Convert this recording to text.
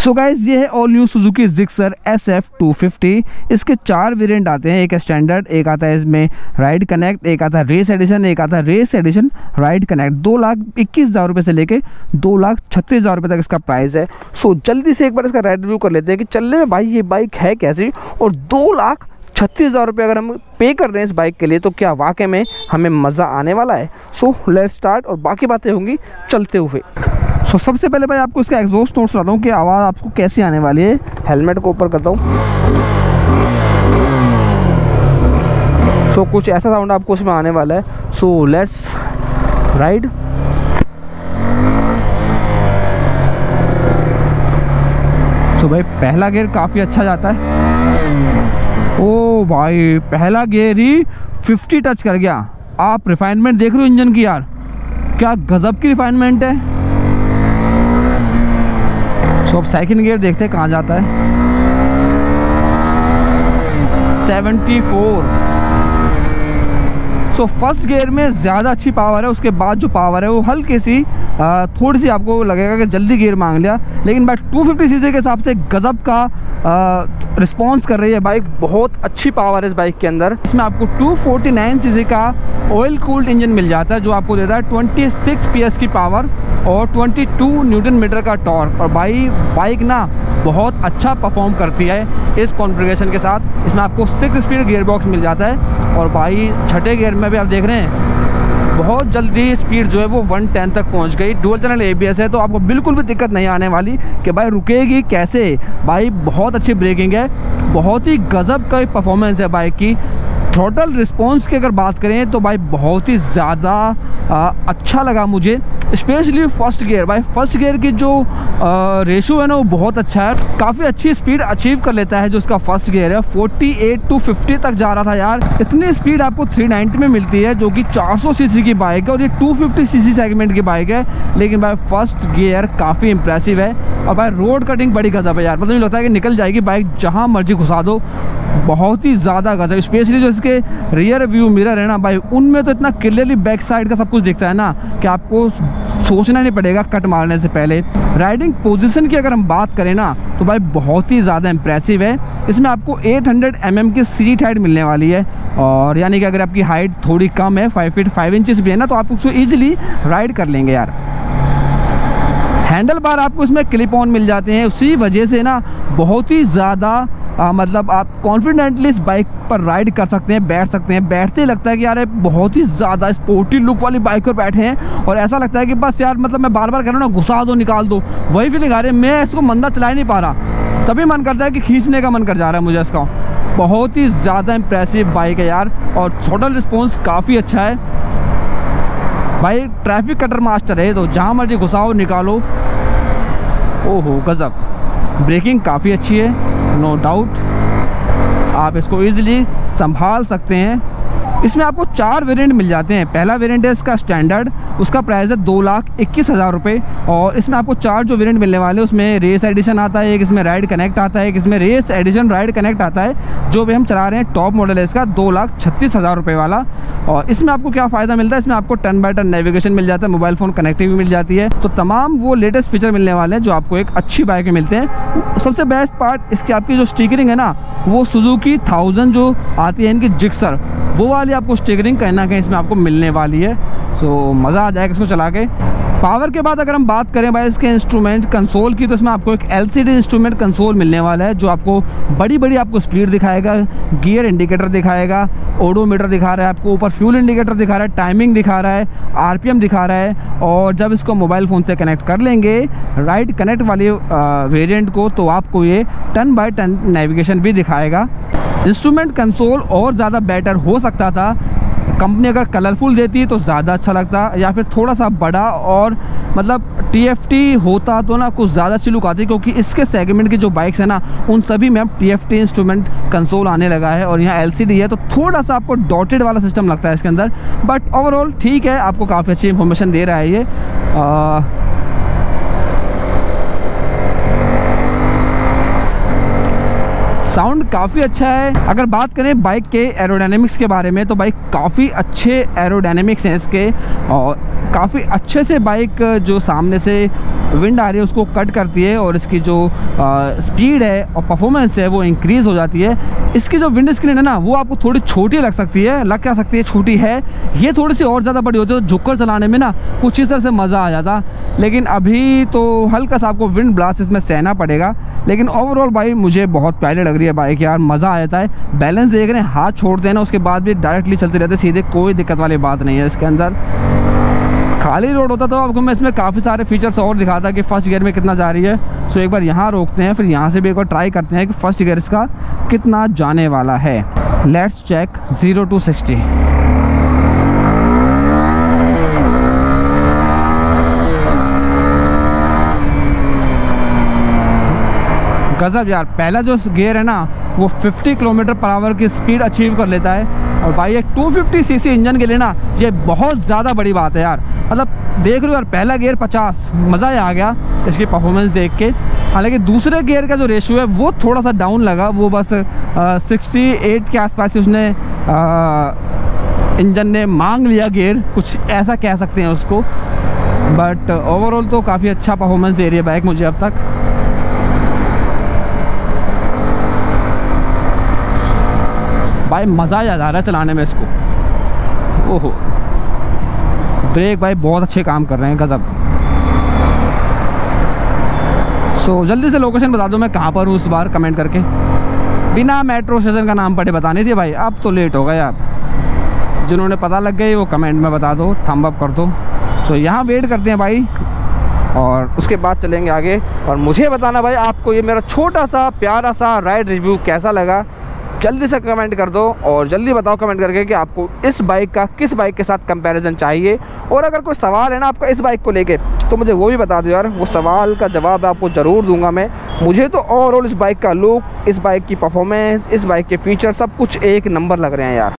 So guys ये है all new Suzuki Gixxer SF250। इसके 4 वेरिएंट आते हैं, एक स्टैंडर्ड, एक आता है इसमें राइड कनेक्ट, एक आता है रेस एडिशन, एक आता है रेस एडिशन राइड कनेक्ट। 2,21,000 रुपये से लेके 2,36,000 रुपये तक इसका प्राइस है। सो जल्दी से एक बार इसका राइड रिव्यू कर लेते हैं कि चलने में भाई ये बाइक है कैसी, और 2,36,000 रुपये अगर हम पे कर रहे हैं इस बाइक के लिए तो क्या वाकई में हमें मज़ा आने वाला है। सो लेट्स स्टार्ट, और बाकी बातें होंगी चलते हुए। सो सबसे पहले भाई आपको इसका एग्जॉस्ट नोट सुनाता हूँ कि आवाज़ आपको कैसी आने वाली है। हेलमेट को ऊपर करता हूँ। सो कुछ ऐसा साउंड आपको उसमें आने वाला है। So let's ride. सो भाई पहला गियर काफ़ी अच्छा जाता है। ओ भाई पहला गियर ही 50 टच कर गया। आप रिफाइनमेंट देख रहे हो इंजन की यार, क्या गजब की रिफाइनमेंट है। तो अब सेकंड गियर देखते हैं कहाँ जाता है। 74। सो फर्स्ट गियर में ज़्यादा अच्छी पावर है, उसके बाद जो पावर है वो हल्की सी थोड़ी सी आपको लगेगा कि जल्दी गियर मांग लिया, लेकिन भाई 250 सीसी के हिसाब से गजब का रिस्पॉन्स कर रही है बाइक। बहुत अच्छी पावर है इस बाइक के अंदर। इसमें आपको 249 सीसी का ऑयल कूल्ड इंजन मिल जाता है जो आपको देता है 26 PS की पावर और 22 न्यूटन मीटर का टॉर्क। और भाई बाइक ना बहुत अच्छा परफॉर्म करती है इस कॉन्फ़िगरेशन के साथ। इसमें आपको 6 स्पीड गियर बॉक्स मिल जाता है, और भाई छठे गियर में भी आप देख रहे हैं बहुत जल्दी स्पीड जो है वो 110 तक पहुंच गई। डुअल चैनल ABS है तो आपको बिल्कुल भी दिक्कत नहीं आने वाली कि भाई रुकेगी कैसे। भाई बहुत अच्छी ब्रेकिंग है, बहुत ही गजब का परफॉर्मेंस है बाइक की। थ्रॉटल रिस्पॉन्स की अगर बात करें तो भाई बहुत ही ज़्यादा अच्छा लगा मुझे, स्पेशली फर्स्ट गियर। भाई फर्स्ट गियर की जो रेशो है ना वो बहुत अच्छा है, काफ़ी अच्छी स्पीड अचीव कर लेता है जो इसका फर्स्ट गियर है। 48 to 50 तक जा रहा था यार। इतनी स्पीड आपको 390 में मिलती है जो कि 400 सीसी की बाइक है, और ये 250 सीसी सेगमेंट की बाइक है, लेकिन भाई फर्स्ट गियर काफ़ी इंप्रेसिव है। और भाई रोड कटिंग बड़ी गजब है यार, मतलब मुझे लगता है कि निकल जाएगी बाइक जहाँ मर्जी घुसा दो। बहुत ही ज़्यादा गजब, स्पेशली जो इसके रियर व्यू मिरर है ना भाई, उनमें तो इतना क्लियरली बैक साइड का सब कुछ दिखता है ना कि आपको सोचना नहीं पड़ेगा कट मारने से पहले। राइडिंग पोजीशन की अगर हम बात करें ना तो भाई बहुत ही ज़्यादा इंप्रेसिव है। इसमें आपको 800 mm की सीट हाइट मिलने वाली है, और यानी कि अगर आपकी हाइट थोड़ी कम है, 5 फीट 5 इंचेस भी है ना, तो आप उसको ईजिली राइड कर लेंगे यार। हैंडल बार आपको इसमें क्लिप ऑन मिल जाते हैं, उसी वजह से ना बहुत ही ज़्यादा मतलब आप कॉन्फिडेंटली इस बाइक पर राइड कर सकते हैं, बैठ सकते हैं। बैठते ही लगता है कि यार बहुत ही ज़्यादा स्पोर्टी लुक वाली बाइक पर बैठे हैं, और ऐसा लगता है कि बस यार मतलब मैं बार बार कह रहा हूँ ना घुसा दो निकाल दो, वही फीलिंग आ रही है। मैं इसको मंदा चला ही नहीं पा रहा, तभी मन करता है कि खींचने का मन कर जा रहा है मुझे इसका। बहुत ही ज़्यादा इंप्रेसिव बाइक है यार, और थ्रॉटल रिस्पॉन्स काफ़ी अच्छा है। भाई ट्रैफिक कटर मास्टर है तो जहाँ मर्जी घुसाओ निकालो। ओहो गजब। ब्रेकिंग काफ़ी अच्छी है, नो डाउट, आप इसको इजीली संभाल सकते हैं। इसमें आपको 4 वेरिएंट मिल जाते हैं। पहला वेरिएंट है इसका स्टैंडर्ड, उसका प्राइस है 2,21,000 रुपये, और इसमें आपको 4 जो वेरिएंट मिलने वाले हैं उसमें रेस एडिशन आता है, एक इसमें राइड कनेक्ट आता है, एक इसमें रेस एडिशन राइड कनेक्ट आता है। जो भी हम चला रहे हैं टॉप मॉडल है इसका 2,36,000 रुपये वाला। और इसमें आपको क्या फ़ायदा मिलता है, इसमें आपको टर्न बाय टर्न नेविगेशन मिल जाता है, मोबाइल फ़ोन कनेक्टिविटी मिल जाती है। तो तमाम वो लेटेस्ट फीचर मिलने वाले हैं जो आपको एक अच्छी बाइक में मिलते हैं। सबसे बेस्ट पार्ट इसकी आपकी जो स्टिकरिंग है ना, वो सुजुकी 1000 जो आती है इनकी जिक्सर, वो वाली आपको स्टिकरिंग कहीं ना कहीं इसमें आपको मिलने वाली है। सो मज़ा आ जाएगा इसको चला के। पावर के बाद अगर हम बात करें भाई इसके इंस्ट्रूमेंट कंसोल की, तो इसमें आपको एक LCD इंस्ट्रूमेंट कंसोल मिलने वाला है जो आपको बड़ी आपको स्पीड दिखाएगा, गियर इंडिकेटर दिखाएगा, ओडोमीटर दिखा रहा है आपको, ऊपर फ्यूल इंडिकेटर दिखा रहा है, टाइमिंग दिखा रहा है, RPM दिखा रहा है। और जब इसको मोबाइल फ़ोन से कनेक्ट कर लेंगे राइड कनेक्ट वाली वेरिएंट को, तो आपको ये टर्न बाय टर्न नेविगेशन भी दिखाएगा। इंस्ट्रूमेंट कंसोल और ज़्यादा बेटर हो सकता था, कंपनी अगर कलरफुल देती तो ज़्यादा अच्छा लगता, या फिर थोड़ा सा बड़ा और मतलब TFT होता तो ना कुछ ज़्यादा अच्छी लुक आती, क्योंकि इसके सेगमेंट की जो बाइक्स है ना उन सभी में अब TFT इंस्ट्रूमेंट कंसोल आने लगा है, और यहाँ LCD है तो थोड़ा सा आपको डॉटेड वाला सिस्टम लगता है इसके अंदर। बट ओवरऑल ठीक है, आपको काफ़ी अच्छी इन्फॉर्मेशन दे रहा है ये। साउंड काफ़ी अच्छा है। अगर बात करें बाइक के एरोडायनेमिक्स के बारे में, तो बाइक काफ़ी अच्छे एरोडायनेमिक्स हैं इसके, और काफ़ी अच्छे से बाइक जो सामने से विंड आ रही है उसको कट करती है और इसकी जो स्पीड है और परफॉर्मेंस है वो इंक्रीज़ हो जाती है। इसकी जो विंड स्क्रीन है ना वो आपको थोड़ी छोटी लग सकती है, लग क्या सकती है, छोटी है। ये थोड़ी सी और ज़्यादा बड़ी होती है तो झुककर चलाने में ना कुछ इस तरह से मज़ा आ जाता। लेकिन अभी तो हल्का सा आपको विंड ब्लास्ट इसमें सहना पड़ेगा। लेकिन ओवरऑल भाई मुझे बहुत प्यारी लग रही है बाइक यार, मज़ा आ जाता है। बैलेंस देख रहे हैं, हाथ छोड़ते हैं ना उसके बाद भी डायरेक्टली चलते रहते सीधे, कोई दिक्कत वाली बात नहीं है इसके अंदर। खाली रोड होता तो आपको मैं इसमें काफ़ी सारे फीचर्स और दिखाता कि फर्स्ट गियर में कितना जा रही है। सो एक बार यहाँ रोकते हैं, फिर यहाँ से भी एक बार ट्राई करते हैं कि फर्स्ट गियर इसका कितना जाने वाला है। Let's check 0 to 60। गजब यार, पहला जो गियर है ना वो 50 किलोमीटर पर आवर की स्पीड अचीव कर लेता है। और भाई ये 250 सीसी इंजन के लिए ना ये बहुत ज़्यादा बड़ी बात है यार। मतलब देख रहे हो यार, पहला गियर 50, मज़ा ही आ गया इसकी परफॉर्मेंस देख के। हालांकि दूसरे गियर का जो रेशियो है वो थोड़ा सा डाउन लगा, वो बस 68 के आसपास उसने इंजन ने मांग लिया गियर, कुछ ऐसा कह सकते हैं उसको। बट ओवरऑल तो काफ़ी अच्छा परफॉर्मेंस दे रही है बाइक मुझे अब तक। भाई मज़ा आ जा रहा है चलाने में इसको। ओहो, ब्रेक भाई बहुत अच्छे काम कर रहे हैं, गजब। सो जल्दी से लोकेशन बता दो मैं कहाँ पर हूँ इस बार, कमेंट करके। बिना मेट्रो स्टेशन का नाम पढ़े बतानी थी भाई, अब तो लेट हो गए आप। जिन्होंने पता लग गई वो कमेंट में बता दो, थंब अप कर दो। सो यहाँ वेट करते हैं भाई और उसके बाद चलेंगे आगे। और मुझे बताना भाई आपको ये मेरा छोटा सा प्यारा सा राइड रिव्यू कैसा लगा, जल्दी से कमेंट कर दो। और जल्दी बताओ कमेंट करके कि आपको इस बाइक का किस बाइक के साथ कंपैरिजन चाहिए। और अगर कोई सवाल है ना आपका इस बाइक को लेके तो मुझे वो भी बता दो यार, वो सवाल का जवाब आपको ज़रूर दूंगा मैं। मुझे तो ओवरऑल इस बाइक का लुक, इस बाइक की परफॉर्मेंस, इस बाइक के फीचर सब कुछ एक नंबर लग रहे हैं यार।